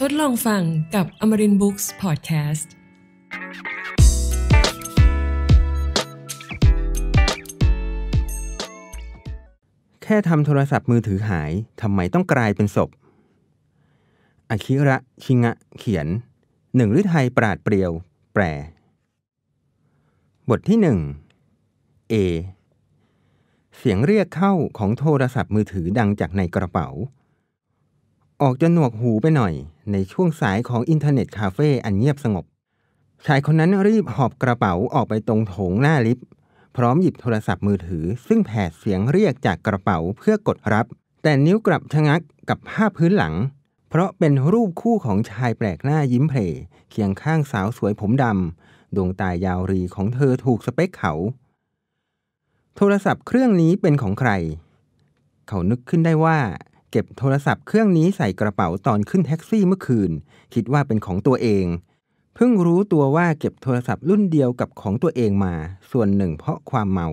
ทดลองฟังกับ Amarin Books Podcast แค่ทำโทรศัพท์มือถือหายทำไมต้องกลายเป็นศพอาคิระ ชิงะเขียนหนึ่งฤทัยปราดเปรียวแปลบทที่1 A เสียงเรียกเข้าของโทรศัพท์มือถือดังจากในกระเป๋าออกจะหนวกหูไปหน่อยในช่วงสายของอินเทอร์เน็ตคาเฟ่อันเงียบสงบชายคนนั้นรีบหอบกระเป๋าออกไปตรงโถงหน้าลิฟต์พร้อมหยิบโทรศัพท์มือถือซึ่งแผดเสียงเรียกจากกระเป๋าเพื่อกดรับแต่นิ้วกลับชะงักกับภาพพื้นหลังเพราะเป็นรูปคู่ของชายแปลกหน้ายิ้มเพลเคียงข้างสาวสวยผมดำดวงตายาวรีของเธอถูกสเปคเขาโทรศัพท์เครื่องนี้เป็นของใครเขานึกขึ้นได้ว่าเก็บโทรศัพท์เครื่องนี้ใส่กระเป๋าตอนขึ้นแท็กซี่เมื่อคืนคิดว่าเป็นของตัวเองเพิ่งรู้ตัวว่าเก็บโทรศัพท์รุ่นเดียวกับของตัวเองมาส่วนหนึ่งเพราะความเมา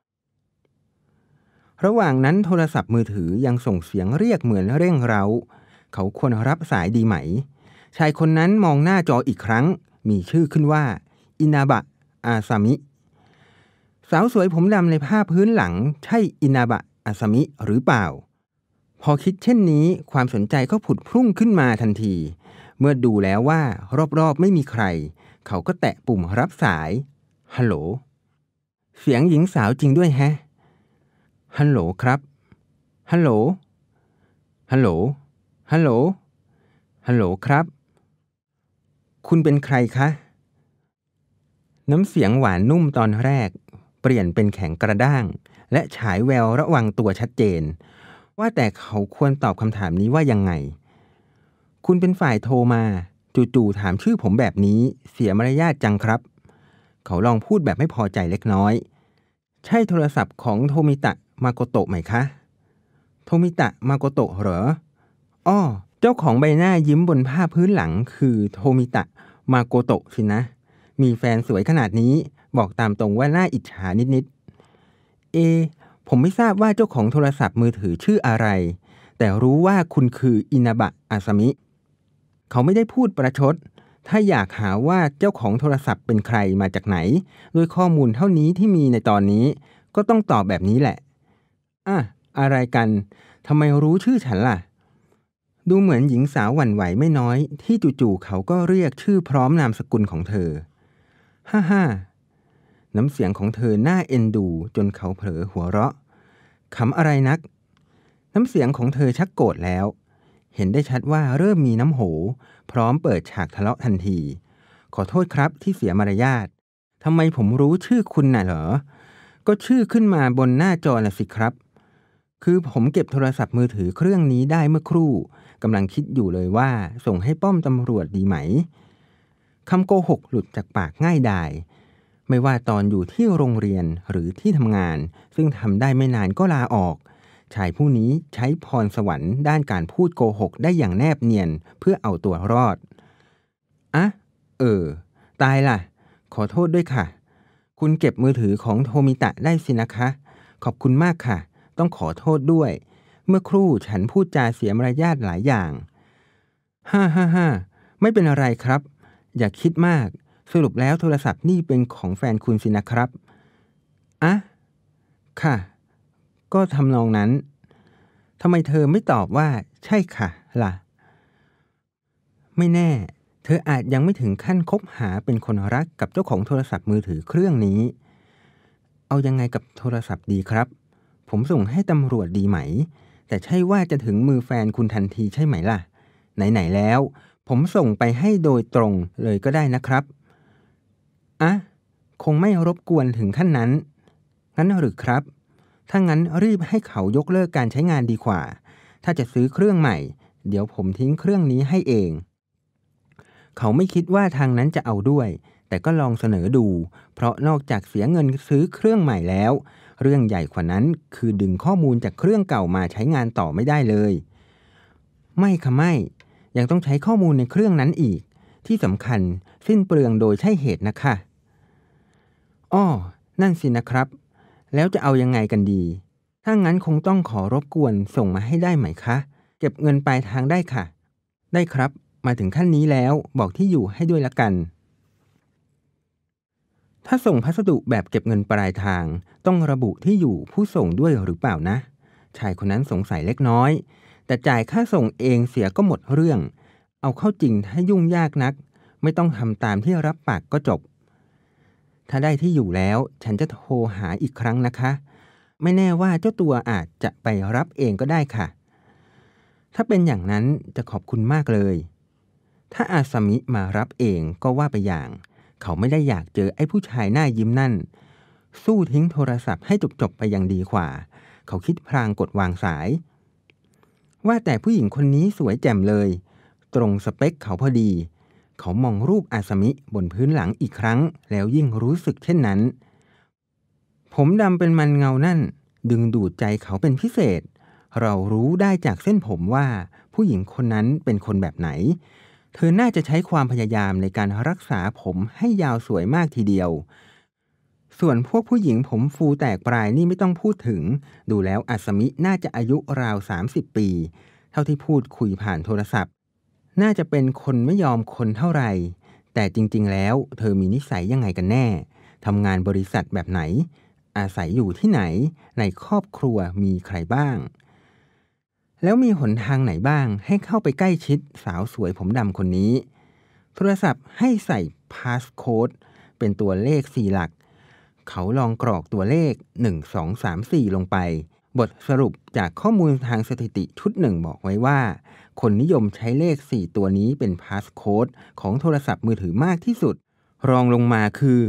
ระหว่างนั้นโทรศัพท์มือถือยังส่งเสียงเรียกเหมือนเร่งเร้าเขาควรรับสายดีไหมชายคนนั้นมองหน้าจออีกครั้งมีชื่อขึ้นว่าอินาบะอาซามิสาวสวยผมดำในภาพพื้นหลังใช่อินาบะอาซามิหรือเปล่าพอคิดเช่นนี้ความสนใจก็ผุดพรุ่งขึ้นมาทันทีเมื่อดูแล้วว่ารอบๆไม่มีใครเขาก็แตะปุ่มรับสายฮัลโหลเสียงหญิงสาวจริงด้วยแฮะฮัลโหลครับฮัลโหลฮัลโหลฮัลโหลฮัลโหลครับคุณเป็นใครคะน้ำเสียงหวานนุ่มตอนแรกเปลี่ยนเป็นแข็งกระด้างและฉายแววระวังตัวชัดเจนว่าแต่เขาควรตอบคำถามนี้ว่ายังไงคุณเป็นฝ่ายโทรมาจู่ๆถามชื่อผมแบบนี้เสียมารยาทจังครับเขาลองพูดแบบไม่พอใจเล็กน้อยใช่โทรศัพท์ของโทมิตะมาโกโตะไหมคะโทมิตะมาโกโตะเหรออ้อเจ้าของใบหน้ายิ้มบนผ้าพื้นหลังคือโทมิตะมาโกโตะสินะมีแฟนสวยขนาดนี้บอกตามตรงว่าน่าอิจฉานิดๆผมไม่ทราบว่าเจ้าของโทรศัพท์มือถือชื่ออะไรแต่รู้ว่าคุณคืออินาบะอาซามิเขาไม่ได้พูดประชดถ้าอยากหาว่าเจ้าของโทรศัพท์เป็นใครมาจากไหนด้วยข้อมูลเท่านี้ที่มีในตอนนี้ก็ต้องตอบแบบนี้แหละอะไรกันทำไมรู้ชื่อฉันล่ะดูเหมือนหญิงสาวหวั่นไหวไม่น้อยที่จู่ๆเขาก็เรียกชื่อพร้อมนามสกุลของเธอฮ่าน้ำเสียงของเธอน่าเอ็นดูจนเขาเผลอหัวเราะขำอะไรนักน้ำเสียงของเธอชักโกรธแล้วเห็นได้ชัดว่าเริ่มมีน้ำโหพร้อมเปิดฉากทะเลาะทันทีขอโทษครับที่เสียมารยาททำไมผมรู้ชื่อคุณน่ะเหรอก็ชื่อขึ้นมาบนหน้าจอน่ะสิครับคือผมเก็บโทรศัพท์มือถือเครื่องนี้ได้เมื่อครู่กำลังคิดอยู่เลยว่าส่งให้ป้อมตำรวจดีไหมคำโกหกหลุดจากปากง่ายดายไม่ว่าตอนอยู่ที่โรงเรียนหรือที่ทำงานซึ่งทำได้ไม่นานก็ลาออกชายผู้นี้ใช้พรสวรรค์ด้านการพูดโกหกได้อย่างแนบเนียนเพื่อเอาตัวรอดตายล่ะขอโทษด้วยค่ะคุณเก็บมือถือของโทมิตะได้สินะคะขอบคุณมากค่ะต้องขอโทษด้วยเมื่อครู่ฉันพูดจาเสียมารยาทหลายอย่างฮ่าไม่เป็นอะไรครับอย่าคิดมากสรุปแล้วโทรศัพท์นี่เป็นของแฟนคุณสินะครับค่ะก็ทำนองนั้นทำไมเธอไม่ตอบว่าใช่ค่ะล่ะไม่แน่เธออาจยังไม่ถึงขั้นคบหาเป็นคนรักกับเจ้าของโทรศัพท์มือถือเครื่องนี้เอายังไงกับโทรศัพท์ดีครับผมส่งให้ตำรวจดีไหมแต่ใช่ว่าจะถึงมือแฟนคุณทันทีใช่ไหมล่ะไหนๆแล้วผมส่งไปให้โดยตรงเลยก็ได้นะครับคงไม่รบกวนถึงขั้นนั้นงั้นหรือครับถ้างั้นรีบให้เขายกเลิกการใช้งานดีกว่าถ้าจะซื้อเครื่องใหม่เดี๋ยวผมทิ้งเครื่องนี้ให้เองเขาไม่คิดว่าทางนั้นจะเอาด้วยแต่ก็ลองเสนอดูเพราะนอกจากเสียเงินซื้อเครื่องใหม่แล้วเรื่องใหญ่กว่านั้นคือดึงข้อมูลจากเครื่องเก่ามาใช้งานต่อไม่ได้เลยไม่ค่ะไม่ยังต้องใช้ข้อมูลในเครื่องนั้นอีกที่สำคัญสิ้นเปลืองโดยใช่เหตุนะคะนั่นสินะครับแล้วจะเอายังไงกันดีถ้างั้นคงต้องขอรบกวนส่งมาให้ได้ไหมคะเก็บเงินปลายทางได้ค่ะได้ครับมาถึงขั้นนี้แล้วบอกที่อยู่ให้ด้วยละกันถ้าส่งพัสดุแบบเก็บเงินปลายทางต้องระบุที่อยู่ผู้ส่งด้วยหรือเปล่านะชายคนนั้นสงสัยเล็กน้อยแต่จ่ายค่าส่งเองเสียก็หมดเรื่องเอาเข้าจริงถ้ายุ่งยากนักไม่ต้องทำตามที่รับปากก็จบถ้าได้ที่อยู่แล้วฉันจะโทรหาอีกครั้งนะคะไม่แน่ว่าเจ้าตัวอาจจะไปรับเองก็ได้ค่ะถ้าเป็นอย่างนั้นจะขอบคุณมากเลยถ้าอาซามิมารับเองก็ว่าไปอย่างเขาไม่ได้อยากเจอไอ้ผู้ชายหน้ายิ้มนั่นสู้ทิ้งโทรศัพท์ให้จบๆไปยังดีกว่าเขาคิดพลางกดวางสายว่าแต่ผู้หญิงคนนี้สวยแจ่มเลยตรงสเปคเขาพอดีเขามองรูปอาซามิบนพื้นหลังอีกครั้งแล้วยิ่งรู้สึกเช่นนั้นผมดำเป็นมันเงานั่นดึงดูดใจเขาเป็นพิเศษเรารู้ได้จากเส้นผมว่าผู้หญิงคนนั้นเป็นคนแบบไหนเธอน่าจะใช้ความพยายามในการรักษาผมให้ยาวสวยมากทีเดียวส่วนพวกผู้หญิงผมฟูแตกปลายนี่ไม่ต้องพูดถึงดูแล้วอาซามิน่าจะอายุราว30 ปีเท่าที่พูดคุยผ่านโทรศัพท์น่าจะเป็นคนไม่ยอมคนเท่าไหร่แต่จริงๆแล้วเธอมีนิสัยยังไงกันแน่ทำงานบริษัทแบบไหนอาศัยอยู่ที่ไหนในครอบครัวมีใครบ้างแล้วมีหนทางไหนบ้างให้เข้าไปใกล้ชิดสาวสวยผมดำคนนี้โทรศัพท์ให้ใส่พาสโค้ดเป็นตัวเลข4 หลักเขาลองกรอกตัวเลข1 2 3 4ลงไปบทสรุปจากข้อมูลทางสถิติชุดหนึ่งบอกไว้ว่าคนนิยมใช้เลข4ตัวนี้เป็นพาสโค้ดของโทรศัพท์มือถือมากที่สุดรองลงมาคือ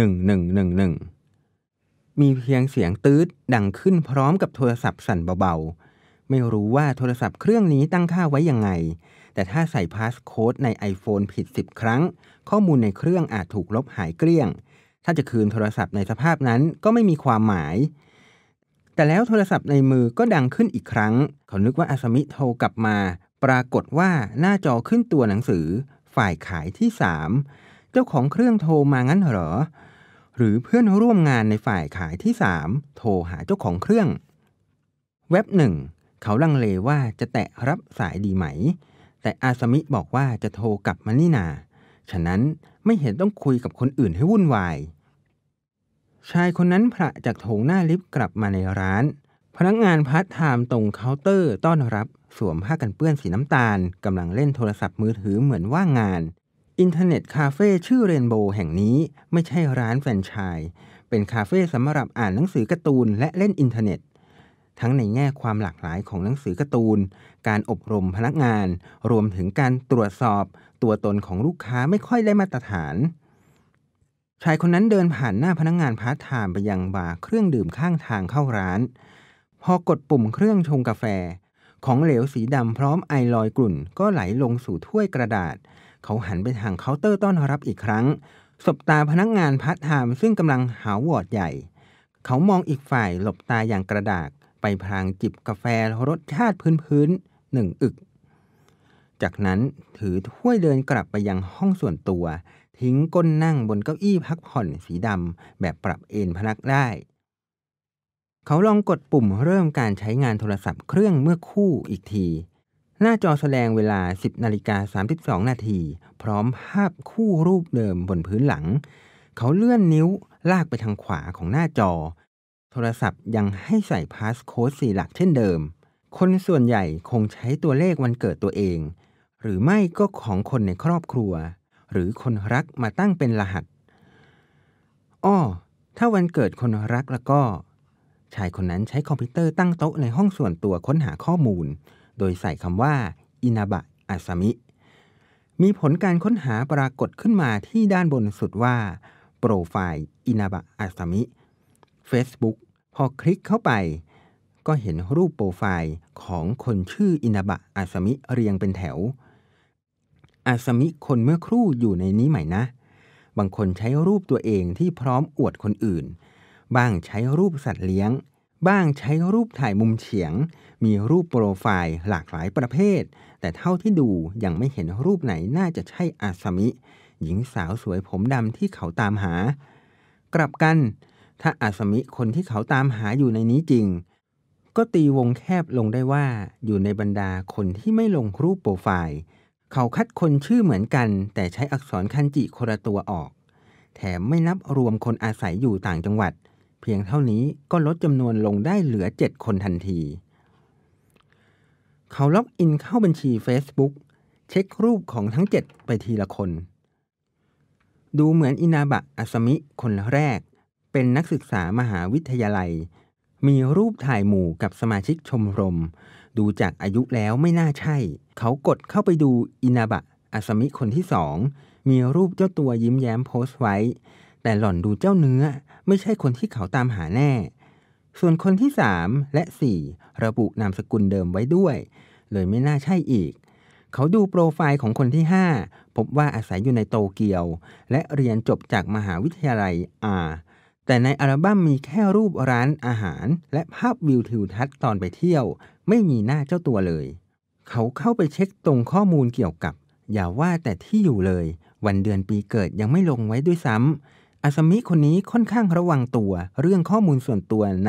1111มีเพียงเสียงตื๊ดดังขึ้นพร้อมกับโทรศัพท์สั่นเบาๆไม่รู้ว่าโทรศัพท์เครื่องนี้ตั้งค่าไว้ยังไงแต่ถ้าใส่พาสโค้ดใน iPhone ผิด10 ครั้งข้อมูลในเครื่องอาจถูกลบหายเกลี้ยงถ้าจะคืนโทรศัพท์ในสภาพนั้นก็ไม่มีความหมายแต่แล้วโทรศัพท์ในมือก็ดังขึ้นอีกครั้งเขานึกว่าอาซามิโทรกลับมาปรากฏว่าหน้าจอขึ้นตัวหนังสือฝ่ายขายที่3เจ้าของเครื่องโทรมางั้นเหรอหรือเพื่อนร่วมงานในฝ่ายขายที่3โทรหาเจ้าของเครื่องเว็บหนึ่งเขาลังเลว่าจะแตะรับสายดีไหมแต่อาซามิบอกว่าจะโทรกลับมานี่นาฉะนั้นไม่เห็นต้องคุยกับคนอื่นให้วุ่นวายชายคนนั้นผละจากโถงหน้าลิฟต์กลับมาในร้านพนักงานพาร์ทไทม์ตรงเคาน์เตอร์ต้อนรับสวมผ้ากันเปื้อนสีน้ำตาลกำลังเล่นโทรศัพท์มือถือเหมือนว่างงานอินเทอร์เน็ตคาเฟ่ชื่อเรนโบว์แห่งนี้ไม่ใช่ร้านแฟรนไชส์เป็นคาเฟ่สำหรับอ่านหนังสือการ์ตูนและเล่นอินเทอร์เน็ตทั้งในแง่ความหลากหลายของหนังสือการ์ตูนการอบรมพนักงานรวมถึงการตรวจสอบตัวตนของลูกค้าไม่ค่อยได้มาตรฐานชายคนนั้นเดินผ่านหน้าพนักงานพาร์ทไทม์ไปยังบาร์เครื่องดื่มข้างทางเข้าร้านพอกดปุ่มเครื่องชงกาแฟของเหลวสีดำพร้อมไอลอยกลุ่นก็ไหลลงสู่ถ้วยกระดาษเขาหันไปทางเคาน์เตอร์ต้อนรับอีกครั้งสบตาพนักงานพาร์ทไทม์ซึ่งกำลังหาวอร์ดใหญ่เขามองอีกฝ่ายหลบตาอย่างกระดากไปพลางจิบกาแฟรสชาติพื้นๆ1 อึกจากนั้นถือถ้วยเดินกลับไปยังห้องส่วนตัวทิ้งก้นนั่งบนเก้าอี้พักผ่อนสีดำแบบปรับเอนพนักได้เขาลองกดปุ่มเริ่มการใช้งานโทรศัพท์เครื่องเมื่อคู่อีกทีหน้าจอแสดงเวลา 10:32 นาทีพร้อมภาพคู่รูปเดิมบนพื้นหลังเขาเลื่อนนิ้วลากไปทางขวาของหน้าจอโทรศัพท์ยังให้ใส่พาสโค้ด4 หลักเช่นเดิมคนส่วนใหญ่คงใช้ตัวเลขวันเกิดตัวเองหรือไม่ก็ของคนในครอบครัวหรือคนรักมาตั้งเป็นรหัสถ้าวันเกิดคนรักแล้วก็ชายคนนั้นใช้คอมพิวเตอร์ตั้งโต๊ะในห้องส่วนตัวค้นหาข้อมูลโดยใส่คำว่าอินาบะอาซามิมีผลการค้นหาปรากฏขึ้นมาที่ด้านบนสุดว่าโปรไฟล์อินาบะอาซามิ Facebook พอคลิกเข้าไปก็เห็นรูปโปรไฟล์ของคนชื่ออินาบะอาซามิเรียงเป็นแถวอาซามิคนเมื่อครู่อยู่ในนี้ไหมนะบางคนใช้รูปตัวเองที่พร้อมอวดคนอื่นบ้างใช้รูปสัตว์เลี้ยงบ้างใช้รูปถ่ายมุมเฉียงมีรูปโปรไฟล์หลากหลายประเภทแต่เท่าที่ดูยังไม่เห็นรูปไหนน่าจะใช่อาซามิหญิงสาวสวยผมดำที่เขาตามหากลับกันถ้าอาซามิคนที่เขาตามหาอยู่ในนี้จริงก็ตีวงแคบลงได้ว่าอยู่ในบรรดาคนที่ไม่ลงรูปโปรไฟล์เขาคัดคนชื่อเหมือนกันแต่ใช้อักษรคันจิคนละตัวออกแถมไม่นับรวมคนอาศัยอยู่ต่างจังหวัดเพียงเท่านี้ก็ลดจำนวนลงได้เหลือ7 คนทันทีเขาล็อกอินเข้าบัญชี Facebook เช็ครูปของทั้ง7ไปทีละคนดูเหมือนอินาบะอาซามิคนแรกเป็นนักศึกษามหาวิทยาลัยมีรูปถ่ายหมู่กับสมาชิกชมรมดูจากอายุแล้วไม่น่าใช่เขากดเข้าไปดูอินาบะอาซามิคนที่2มีรูปเจ้าตัวยิ้มแย้มโพสต์ไว้แต่หล่อนดูเจ้าเนื้อไม่ใช่คนที่เขาตามหาแน่ส่วนคนที่3และ4ระบุนามสกุลเดิมไว้ด้วยเลยไม่น่าใช่อีกเขาดูโปรไฟล์ของคนที่5พบว่าอาศัยอยู่ในโตเกียวและเรียนจบจากมหาวิทยาลัยแต่ในอัลบั้มมีแค่รูปร้านอาหารและภาพวิวทิวทัศน์ตอนไปเที่ยวไม่มีหน้าเจ้าตัวเลยเขาเข้าไปเช็คตรงข้อมูลเกี่ยวกับอย่าว่าแต่ที่อยู่เลยวันเดือนปีเกิดยังไม่ลงไว้ด้วยซ้ำอาซามิคนนี้ค่อนข้างระวังตัวเรื่องข้อมูลส่วนตัวใน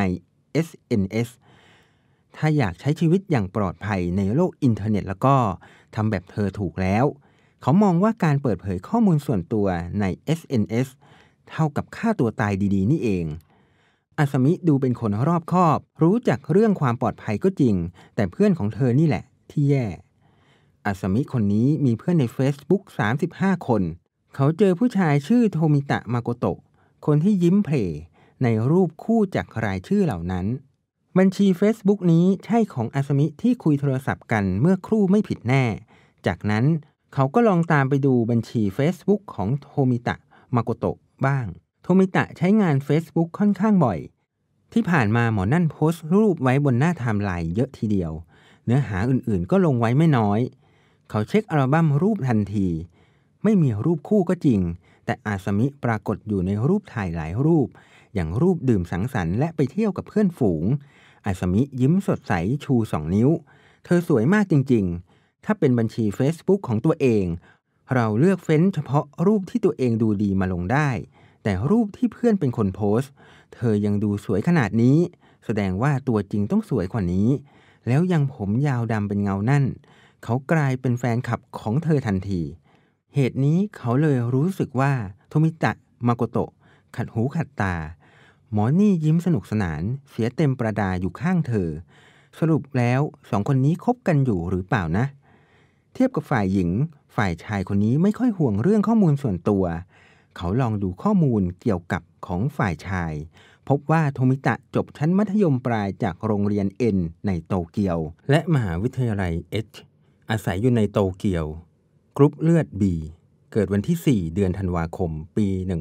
SNS ถ้าอยากใช้ชีวิตอย่างปลอดภัยในโลกอินเทอร์เน็ตแล้วก็ทำแบบเธอถูกแล้วเขามองว่าการเปิดเผยข้อมูลส่วนตัวใน SNS เท่ากับฆ่าตัวตายดีๆนี่เองอาซามิดูเป็นคนรอบคอบรู้จักเรื่องความปลอดภัยก็จริงแต่เพื่อนของเธอนี่แหละที่แย่อาซามิคนนี้มีเพื่อนใน Facebook 35 คนเขาเจอผู้ชายชื่อโทมิตะมาโกโตะคนที่ยิ้มเพลในรูปคู่จากรายชื่อเหล่านั้นบัญชี Facebook นี้ใช่ของอาซามิที่คุยโทรศัพท์กันเมื่อครู่ไม่ผิดแน่จากนั้นเขาก็ลองตามไปดูบัญชี Facebook ของโทมิตะมาโกโตะบ้างโทมิตะใช้งาน Facebook ค่อนข้างบ่อยที่ผ่านมาหมอนั่นโพสต์รูปไว้บนหน้าไทม์ไลน์เยอะทีเดียวเนื้อหาอื่นๆก็ลงไว้ไม่น้อยเขาเช็คอัลบั้มรูปทันทีไม่มีรูปคู่ก็จริงแต่อาซามิปรากฏอยู่ในรูปถ่ายหลายรูปอย่างรูปดื่มสังสรรค์และไปเที่ยวกับเพื่อนฝูงอาซามิยิ้มสดใสชู2 นิ้วเธอสวยมากจริงๆถ้าเป็นบัญชี Facebook ของตัวเองเราเลือกเฟ้นเฉพาะรูปที่ตัวเองดูดีมาลงได้แต่รูปที่เพื่อนเป็นคนโพสต์เธอยังดูสวยขนาดนี้แสดงว่าตัวจริงต้องสวยกว่านี้แล้วยังผมยาวดำเป็นเงานั่นเขากลายเป็นแฟนคลับของเธอทันทีเหตุนี้เขาเลยรู้สึกว่าโทมิตะมาโกโตะขัดหูขัดตาหมอนี่ยิ้มสนุกสนานเสียเต็มประดาอยู่ข้างเธอสรุปแล้ว2 คนนี้คบกันอยู่หรือเปล่านะเทียบกับฝ่ายหญิงฝ่ายชายคนนี้ไม่ค่อยห่วงเรื่องข้อมูลส่วนตัวเขาลองดูข้อมูลเกี่ยวกับของฝ่ายชายพบว่าโทมิตะจบชั้นมัธยมปลายจากโรงเรียน N ในโตเกียวและมหาวิทยาลัย H อาศัยอยู่ในโตเกียวกรุ๊ปเลือด B เกิดวันที่4 เดือนธันวาคมปี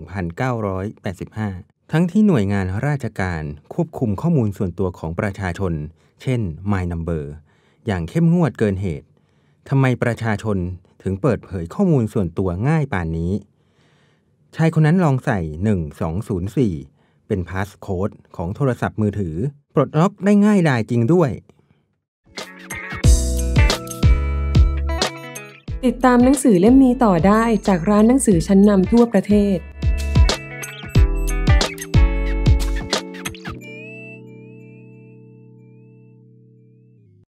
1985ทั้งที่หน่วยงานราชการควบคุมข้อมูลส่วนตัวของประชาชนเช่น My Number อย่างเข้มงวดเกินเหตุทำไมประชาชนถึงเปิดเผยข้อมูลส่วนตัวง่ายป่านนี้ชายคนนั้นลองใส่1204เป็นพาสโค้ดของโทรศัพท์มือถือปลดล็อกได้ง่ายดายจริงด้วยติดตามหนังสือเล่มนี้ต่อได้จากร้านหนังสือชั้นนำทั่วประเทศ